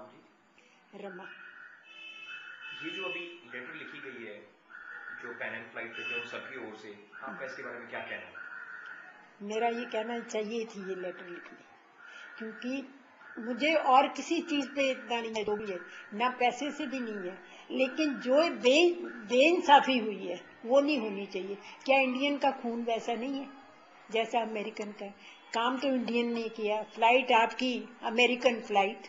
नाम जी? रमा। ये जो अभी लेटर लिखी गई है जो पैन एंड फ्लाइट पे थे उन सबकी ओर से, आपका इसके बारे में क्या कहना है? मेरा ये कहना चाहिए थी ये लेटर लिखनी, क्योंकि मुझे और किसी चीज पे इतना नहीं है, जो भी है ना पैसे से भी नहीं है, लेकिन जो बेइंसाफी हुई है वो नहीं होनी चाहिए। क्या इंडियन का खून वैसा नहीं है जैसा अमेरिकन का? काम तो इंडियन ने किया, फ्लाइट आपकी अमेरिकन फ्लाइट,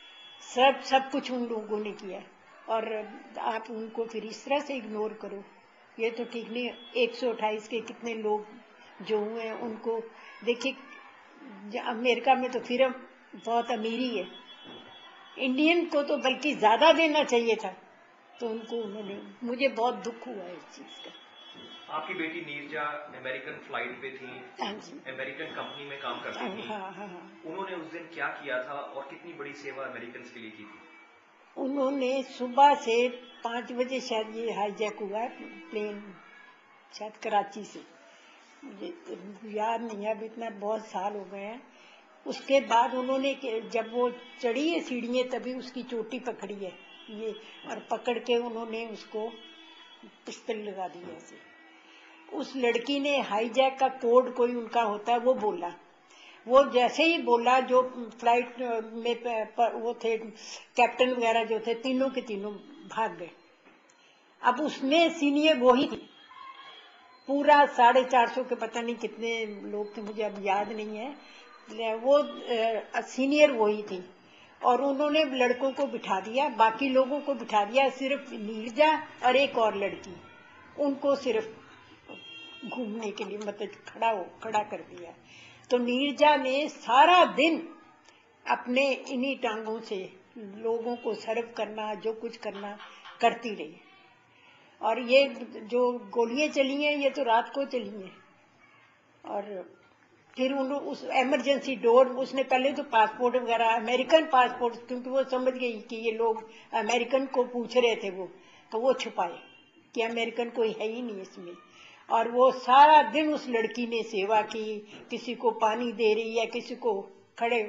सब कुछ उन लोगों ने किया, और आप उनको फिर इस तरह से इग्नोर करो, ये तो ठीक नहीं। 128 के कितने लोग जो हुए हैं उनको देखिए, अमेरिका में तो फिर बहुत अमीरी है, इंडियन को तो बल्कि ज्यादा देना चाहिए था, तो उनको उन्होंने, मुझे बहुत दुख हुआ इस चीज का। आपकी बेटी नीरजा अमेरिकन फ्लाइट पे थी, हाँ जी, अमेरिकन कंपनी में काम करती थी। हाँ। उन्होंने उस दिन क्या किया था और कितनी बड़ी सेवा अमेरिकन के लिए की थी? उन्होंने सुबह से 5 बजे शायद ये हाईजैक हुआ प्लेन, शायद कराची से, मुझे तो याद नहीं है, अब इतना बहुत साल हो गए हैं। उसके बाद उन्होंने जब वो चढ़ी है सीढ़ियाँ तभी उसकी चोटी पकड़ी है ये, और पकड़ के उन्होंने उसको पिस्तल लगा दी ऐसे। उस लड़की ने हाईजैक का कोड कोई उनका होता है वो बोला, वो जैसे ही बोला, जो फ्लाइट में वो थे कैप्टन वगैरह जो थे, तीनों के तीनों भाग गए। अब उसमें सीनियर वो ही थी, पूरा 450 के पता नहीं कितने लोग थे, मुझे अब याद नहीं है, वो सीनियर वही थी, और उन्होंने लड़कों को बिठा दिया, बाकी लोगों को बिठा दिया, सिर्फ नीरजा और एक और लड़की, उनको सिर्फ घूमने के लिए मतलब खड़ा कर दिया। तो नीरजा ने सारा दिन अपने इन्हीं टांगों से लोगों को सर्व करना, जो कुछ करना करती रही। और ये जो गोलियां चली हैं ये तो रात को चली हैं, और फिर उस इमरजेंसी डोर, उसने पहले तो पासपोर्ट वगैरह, अमेरिकन पासपोर्ट, क्योंकि वो समझ गई कि ये लोग अमेरिकन को पूछ रहे थे, वो तो वो छुपाए कि अमेरिकन कोई है ही नहीं इसमें। और वो सारा दिन उस लड़की ने सेवा की, किसी को पानी दे रही है, किसी को खड़े,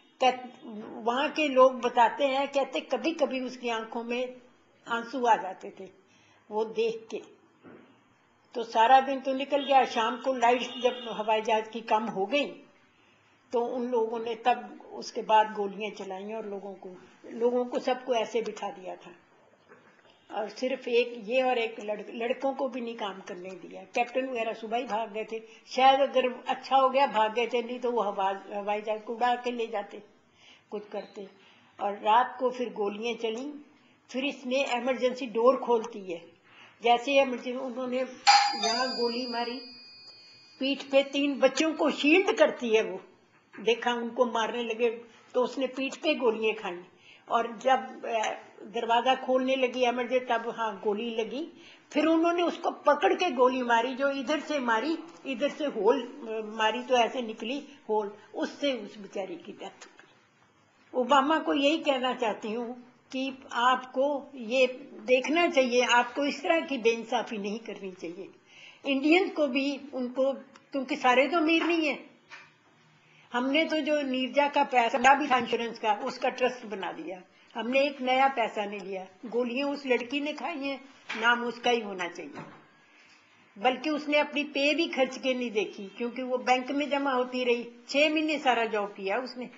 वहां के लोग बताते हैं, कहते कभी कभी उसकी आंखों में आंसू आ जाते थे वो देख के। तो सारा दिन तो निकल गया, शाम को लाइट जब हवाई जहाज की कम हो गई तो उन लोगों ने तब उसके बाद गोलियां चलाई और लोगों को सबको ऐसे बिठा दिया था, और सिर्फ एक ये और एक लड़कों को भी नहीं काम करने दिया। कैप्टन वगैरह सुबह ही भाग गए थे, शायद अगर अच्छा हो गया भाग गए थे, नहीं तो वो हवाई जहाज को उड़ा के ले जाते, कुछ करते। और रात को फिर गोलियां चली, फिर इसने इमरजेंसी डोर खोलती है, जैसे उन्होंने यहाँ गोली मारी, पीठ पे 3 बच्चों को शील्ड करती है वो, देखा उनको मारने लगे तो उसने पीठ पे गोलियां खाई, और जब दरवाजा खोलने लगी इमरजेंसी तब हाँ गोली लगी, फिर उन्होंने उसको पकड़ के गोली मारी, जो इधर से मारी, इधर से होल मारी तो ऐसे निकली होल, उससे उस बेचारी की डेथ हो गई। ओबामा को यही कहना चाहती हूँ कि आपको ये देखना चाहिए, आपको इस तरह की बेइंसाफी नहीं करनी चाहिए। इंडियंस को भी उनको, क्योंकि सारे तो अमीर नहीं है, हमने तो जो नीरजा का पैसा भी था इंश्योरेंस का, उसका ट्रस्ट बना दिया, हमने एक नया पैसा नहीं लिया। गोलियां उस लड़की ने खाई हैं, नाम उसका ही होना चाहिए, बल्कि उसने अपनी पे भी खर्च के नहीं देखी, क्योंकि वो बैंक में जमा होती रही, 6 महीने सारा जॉब किया उसने,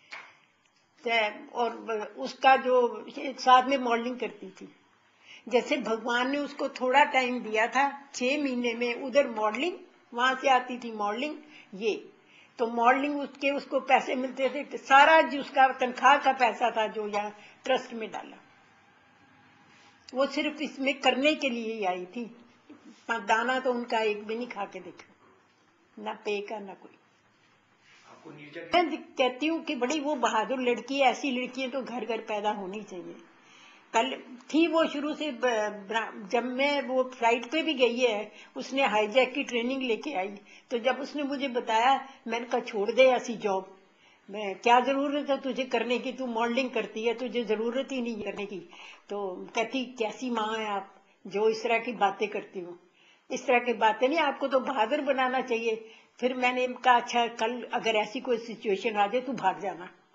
और उसका जो साथ में मॉडलिंग करती थी, जैसे भगवान ने उसको थोड़ा टाइम दिया था, 6 महीने में उधर मॉडलिंग, वहां से आती थी मॉडलिंग, ये तो मॉडलिंग उसको पैसे मिलते थे, सारा जो उसका तनख्वाह का पैसा था जो यहाँ ट्रस्ट में डाला, वो सिर्फ इसमें करने के लिए ही आई थी, दाना तो उनका एक भी नहीं खा के देखा, ना पे का ना कोई। मैं कहती हूँ कि बड़ी वो बहादुर लड़की है, ऐसी लड़कियां तो घर घर पैदा होनी चाहिए। कल थी वो शुरू से, जब मैं वो फ्लाइट पे भी गई है, उसने हाईजैक की ट्रेनिंग लेके आई, तो जब उसने मुझे बताया, मैंने कहा छोड़ दे ऐसी जॉब, मैं क्या जरूरत है तुझे करने की, तू मॉडलिंग करती है, तुझे जरूरत ही नहीं करने की। तो कहती कैसी माँ है आप जो इस तरह की बातें करती हो, इस तरह की बातें नहीं, आपको तो बहादुर बनाना चाहिए। फिर मैंने कहा अच्छा कल अगर ऐसी कोई सिचुएशन आ जाए तो भाग जाना,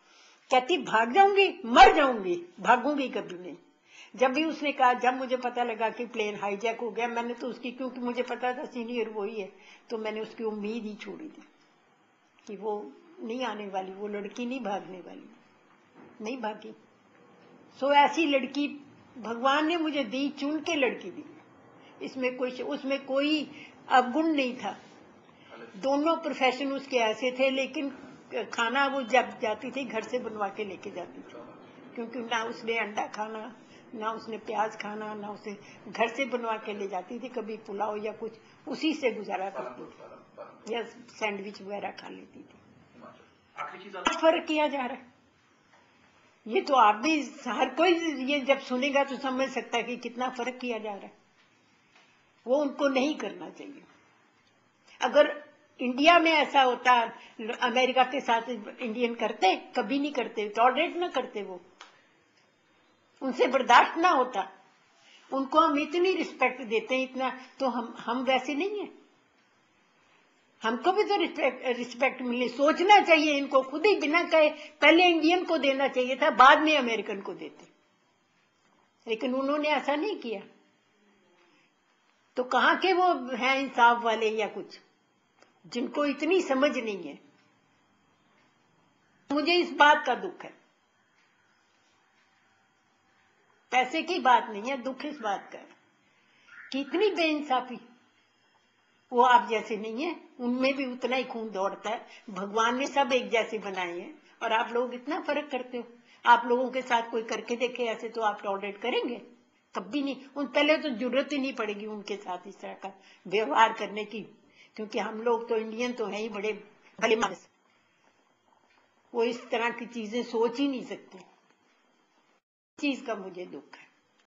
कहती भाग जाऊंगी, मर जाऊंगी, भागूंगी कभी नहीं। जब भी उसने कहा, जब मुझे पता लगा कि प्लेन हाईजैक हो गया, मैंने तो उसकी, क्योंकि मुझे पता था सीनियर वही है, तो मैंने उसकी उम्मीद ही छोड़ी थी कि वो नहीं आने वाली, वो लड़की नहीं भागने वाली, नहीं भागी। सो ऐसी लड़की भगवान ने मुझे दी, चुन के लड़की दी, इसमें कोई, उसमें कोई अवगुण नहीं था। दोनों प्रोफेशन उसके ऐसे थे, लेकिन खाना वो जब जाती थी घर से बनवा के लेके जाती थी, क्योंकि ना उसने अंडा खाना, ना उसने प्याज खाना, ना उसने घर से बनवा के ले जाती थी, कभी पुलाव या कुछ उसी से गुजारा करती थी, या सैंडविच वगैरह खा लेती थी। फर्क किया जा रहा है, ये तो आप भी, हर कोई ये जब सुनेगा तो समझ सकता है कि कितना फर्क किया जा रहा है। वो उनको नहीं करना चाहिए। अगर इंडिया में ऐसा होता, अमेरिका के साथ इंडियन करते, कभी नहीं करते, टॉलरेट ना करते, वो उनसे बर्दाश्त ना होता। उनको हम इतनी रिस्पेक्ट देते हैं, इतना, तो हम वैसे नहीं है। हमको भी तो रिस्पेक्ट मिले, सोचना चाहिए इनको, खुद ही बिना कहे पहले इंडियन को देना चाहिए था, बाद में अमेरिकन को देते, लेकिन उन्होंने ऐसा नहीं किया। तो कहाँ के वो हैं इंसाफ वाले या कुछ, जिनको इतनी समझ नहीं है। मुझे इस बात का दुख है, पैसे की बात नहीं है, दुख इस बात का है कि इतनी बेइंसाफी। वो आप जैसे नहीं है, उनमें भी उतना ही खून दौड़ता है। भगवान ने सब एक जैसे बनाए हैं, और आप लोग इतना फर्क करते हो। आप लोगों के साथ कोई करके देखे ऐसे, तो आप टॉलरेट करेंगे? कभी नहीं। उन पहले तो जरूरत ही नहीं पड़ेगी उनके साथ इस तरह का व्यवहार करने की, क्योंकि हम लोग तो इंडियन तो हैं ही बड़े भले मानस, वो इस तरह की चीजें सोच ही नहीं सकते। चीज का मुझे दुख है।